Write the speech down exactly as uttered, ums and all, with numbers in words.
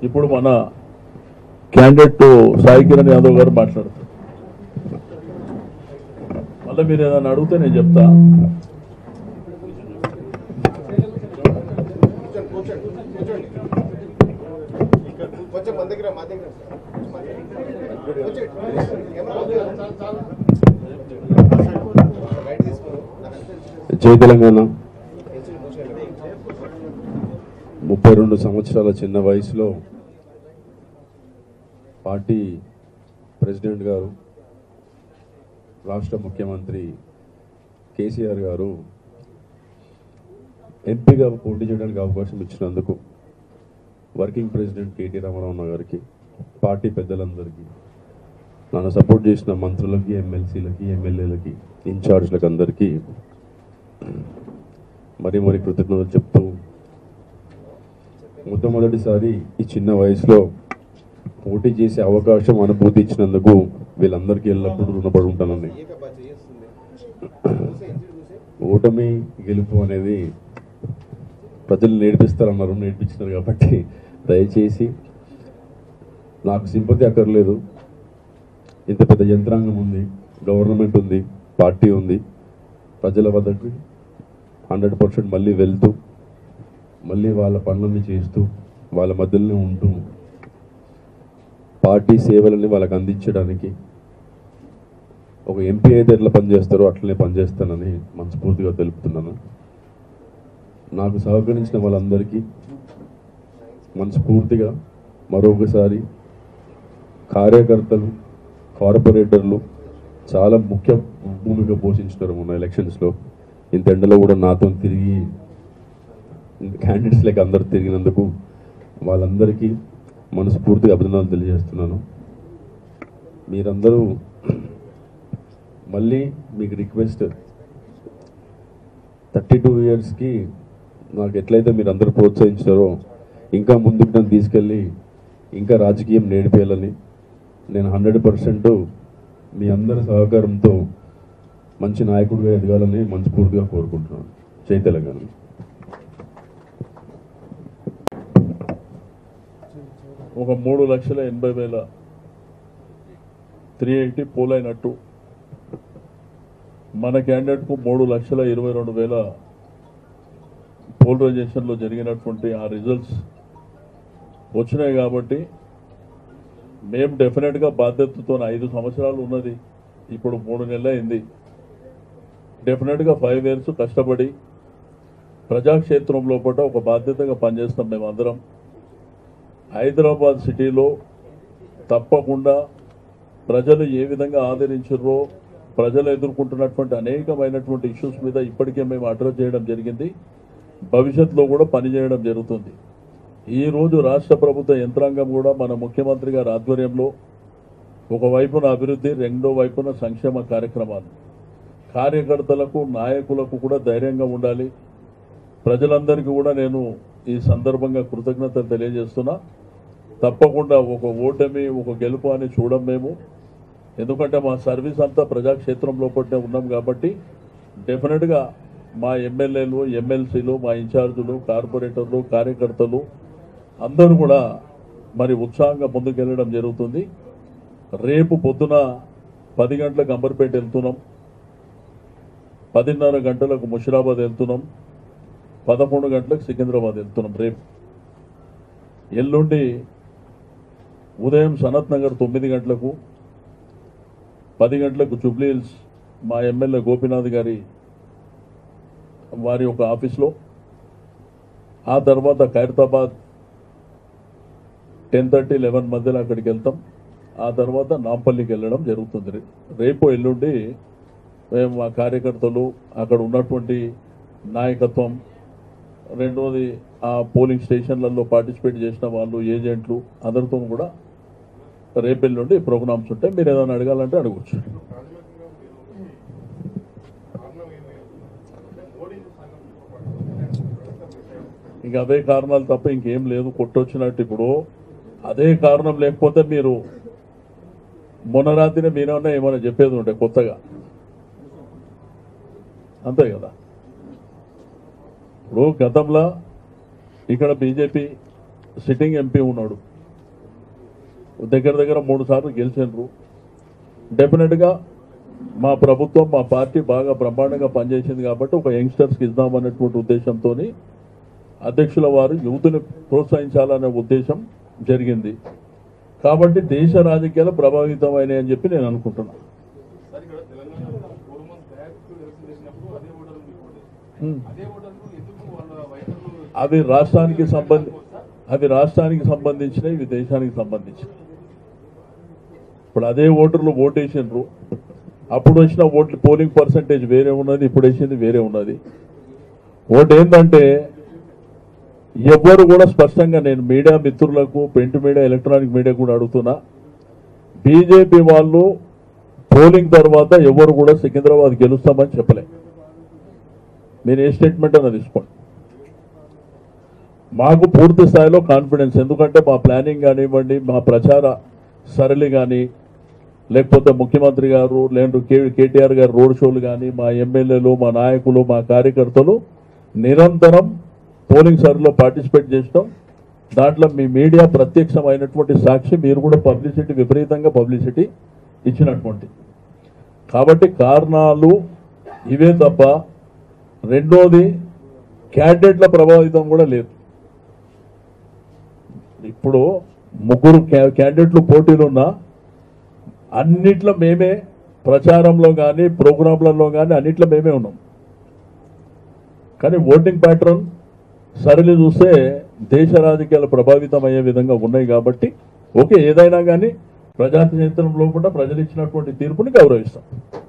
ఇప్పుడు మన క్యాండిడేట్ సాయి కిరణ్ యాదవ్ గారు మాట్లాడతారు. మళ్ళీ మీరు ఏదైనా అడిగితే నేను చెప్తా. జై తెలంగాణ. ముప్పై రెండు సంవత్సరాల చిన్న వయసులో పార్టీ ప్రెసిడెంట్ గారు, రాష్ట్ర ముఖ్యమంత్రి కేసీఆర్ గారు ఎంపీగా పోటీ చేయడానికి అవకాశం ఇచ్చినందుకు వర్కింగ్ ప్రెసిడెంట్ కేటీ రామారావు గారికి, పార్టీ పెద్దలందరికీ, నన్ను సపోర్ట్ చేసిన మంత్రులకి, ఎమ్మెల్సీలకి, ఎమ్మెల్యేలకి, ఇన్ఛార్జ్లకు అందరికీ మరీ మరీ కృతజ్ఞతలు చెప్తూ, మొట్టమొదటిసారి ఈ చిన్న వయసులో పోటీ చేసే అవకాశం, అనుభూతి ఇచ్చినందుకు వీళ్ళందరికీ ఎల్లప్పుడూ రుణపడి ఉంటానని. ఓటమి గెలుపు అనేది ప్రజలు నేర్పిస్తారన్నారు, నేర్పించినారు. కాబట్టి దయచేసి నాకు సింపతి అక్కర్లేదు. ఇంత పెద్ద యంత్రాంగం ఉంది, గవర్నమెంట్ ఉంది, పార్టీ ఉంది. ప్రజల వద్దకు హండ్రెడ్ పర్సెంట్ మళ్ళీ వెళ్తూ, మళ్ళీ వాళ్ళ పనులన్నీ చేస్తూ, వాళ్ళ మధ్యలోనే ఉంటూ, పార్టీ సేవలని వాళ్ళకి అందించడానికి ఒక ఎంపీ అయితే ఎట్లా పనిచేస్తారో అట్లనే పనిచేస్తానని మనస్ఫూర్తిగా తెలుపుతున్నాను. నాకు సహకరించిన వాళ్ళందరికీ మనస్ఫూర్తిగా మరొకసారి, కార్యకర్తలు, కార్పొరేటర్లు చాలా ముఖ్య భూమిక పోషించినారు మొన్న ఎలక్షన్స్లో. ఇంత ఎండలో కూడా నాతో తిరిగి క్యాండిడేట్స్ లెక్క అందరూ తిరిగినందుకు వాళ్ళందరికీ మనస్ఫూర్తిగా అభినందనలు తెలియజేస్తున్నాను. మీరందరూ మళ్ళీ మీకు రిక్వెస్ట్, థర్టీ టూ ఇయర్స్కి నాకు ఎట్లయితే మీరు అందరూ ప్రోత్సహించారో ఇంకా ముందుకు నన్ను తీసుకెళ్ళి ఇంకా రాజకీయం నేర్పేయాలని, నేను హండ్రెడ్ పర్సెంట్ మీ అందరి సహకారంతో మంచి నాయకుడిగా ఎదగాలని మనస్ఫూర్తిగా కోరుకుంటున్నాను. జై తెలంగాణ. ఒక మూడు లక్షల ఎనభై వేల త్రీ ఎయిటీ పోల్ అయినట్టు మన క్యాండిడేట్కు మూడు లక్షల ఇరవై రెండు వేల పోలరైజేషన్లో జరిగినటువంటి ఆ రిజల్ట్స్ వచ్చినాయి. కాబట్టి మేము డెఫినెట్గా బాధ్యతతో ఐదు సంవత్సరాలు ఉన్నది, ఇప్పుడు మూడు నెలలు అయింది. డెఫినెట్గా ఫైవ్ ఇయర్స్ కష్టపడి ప్రజాక్షేత్రం లోపల ఒక బాధ్యతగా పనిచేస్తాం మేమందరం. హైదరాబాద్ సిటీలో తప్పకుండా ప్రజలు ఏ విధంగా ఆదరించారో, ప్రజలు ఎదుర్కొంటున్నటువంటి అనేకమైనటువంటి ఇష్యూస్ మీద ఇప్పటికే మేము అడ్రస్ చేయడం జరిగింది. భవిష్యత్తులో కూడా పనిచేయడం జరుగుతుంది. ఈరోజు రాష్ట్ర ప్రభుత్వ యంత్రాంగం కూడా మన ముఖ్యమంత్రి గారి ఆధ్వర్యంలో ఒకవైపున అభివృద్ధి, రెండో వైపున సంక్షేమ కార్యక్రమాలు. కార్యకర్తలకు, నాయకులకు కూడా ధైర్యంగా ఉండాలి. ప్రజలందరికీ కూడా నేను ఈ సందర్భంగా కృతజ్ఞతలు తెలియజేస్తున్నా. తప్పకుండా ఒక ఓటమి, ఒక గెలుపు అని చూడం మేము. ఎందుకంటే మా సర్వీస్ అంతా ప్రజాక్షేత్రం లోపలనే ఉన్నాం. కాబట్టి డెఫినెట్గా మా ఎమ్మెల్యేలు, ఎమ్మెల్సీలు, మా ఇన్ఛార్జీలు, కార్పొరేటర్లు, కార్యకర్తలు అందరూ కూడా మరి ఉత్సాహంగా ముందుకెళ్ళడం జరుగుతుంది. రేపు పొద్దున పది గంటలకు అంబర్పేట వెళ్తున్నాం, పదిన్నర గంటలకు ముషిరాబాద్ వెళ్తున్నాం, పదకొండు గంటలకు సికింద్రాబాద్ వెళ్తున్నాం. రేపు ఎల్లుండి ఉదయం సనత్ నగర్ తొమ్మిది గంటలకు, పది గంటలకు జూబ్లీ హిల్స్ మా ఎమ్మెల్యే గోపీనాథ్ గారి వారి యొక్క ఆఫీస్లో, ఆ తర్వాత ఖైరతాబాద్ టెన్ థర్టీ లెవెన్ మధ్యలో అక్కడికి వెళ్తాం. ఆ తర్వాత నాంపల్లికి వెళ్ళడం జరుగుతుంది. రేపు ఎల్లుండి మేము మా కార్యకర్తలు, అక్కడ ఉన్నటువంటి నాయకత్వం, రెండవది ఆ పోలింగ్ స్టేషన్లలో పార్టిసిపేట్ చేసిన వాళ్ళు, ఏజెంట్లు అందరితో కూడా రేపు ఎల్లుండి ప్రోగ్రామ్స్ ఉంటాయి. మీరు ఏదైనా అడగాలంటే అడగచ్చు. ఇంకా అవే కారణాలు తప్ప ఇంకేం లేదు. కొట్టొచ్చినట్టు ఇప్పుడు అదే కారణం లేకపోతే మీరు మొన్న రాత్రినే మీరేమన్నా ఏమైనా చెప్పేది ఉంటే కొత్తగా, అంతే కదా. ఇప్పుడు గతంలో ఇక్కడ బీజేపీ సిట్టింగ్ ఎంపీ ఉన్నాడు, దగ్గర దగ్గర మూడు సార్లు గెలిచినారు. డెఫినెట్గా మా ప్రభుత్వం మా పార్టీ బాగా బ్రహ్మాండంగా పనిచేసింది కాబట్టి ఒక యంగ్స్టర్స్కి ఇద్దామన్నటువంటి ఉద్దేశంతో అధ్యక్షుల వారు యూత్ని ప్రోత్సహించాలనే ఉద్దేశం జరిగింది. కాబట్టి దేశ రాజకీయాలు ప్రభావితమైనాయి అని చెప్పి నేను అనుకుంటున్నాను. అవి రాష్ట్రానికి సంబంధి అవి రాష్ట్రానికి సంబంధించినవి, ఇవి దేశానికి సంబంధించినవి. ఇప్పుడు అదే ఓటర్లు ఓటేసినారు. అప్పుడు వచ్చిన ఓట్లు పోలింగ్ పర్సంటేజ్ వేరే ఉన్నది, ఇప్పుడు వేసింది వేరే ఉన్నది. ఓటు ఏంటంటే ఎవ్వరు కూడా స్పష్టంగా, నేను మీడియా మిత్రులకు, ప్రింట్ మీడియా, ఎలక్ట్రానిక్ మీడియా కూడా అడుగుతున్నా, బీజేపీ వాళ్ళు పోలింగ్ తర్వాత ఎవరు కూడా సికింద్రాబాద్ గెలుస్తామని చెప్పలే. మీరు ఏ స్టేట్మెంట్ అన్న తీసుకోండి. మాకు పూర్తి స్థాయిలో కాన్ఫిడెన్స్, ఎందుకంటే మా ప్లానింగ్ కానివ్వండి, మా ప్రచార సరళి కానీ, లేకపోతే ముఖ్యమంత్రి గారు లేదంటే కే కేటీఆర్ గారు రోడ్ షోలు కానీ, మా ఎమ్మెల్యేలు, మా నాయకులు, మా కార్యకర్తలు నిరంతరం పోలింగ్ సర్వేలో పార్టిసిపేట్ చేస్తాం. దాంట్లో మీ మీడియా ప్రత్యక్షమైనటువంటి సాక్షి, మీరు కూడా పబ్లిసిటీ, విపరీతంగా పబ్లిసిటీ ఇచ్చినటువంటి. కాబట్టి కారణాలు ఇవే తప్ప రెండోది క్యాండిడేట్ల ప్రభావితం కూడా లేదు. ఇప్పుడు ముగ్గురు క్యాండిడేట్లు పోటీలున్నా అన్నిట్లో మేమే, ప్రచారంలో కానీ ప్రోగ్రాంలలో కానీ అన్నిట్లో మేమే ఉన్నాం. కానీ ఓటింగ్ ప్యాటర్న్ సరళి చూస్తే దేశ రాజకీయాలు ప్రభావితం అయ్యే విధంగా ఉన్నాయి. కాబట్టి ఓకే, ఏదైనా కానీ ప్రజాతంత్రం లోపల ప్రజలు ఇచ్చినటువంటి తీర్పుని గౌరవిస్తాం.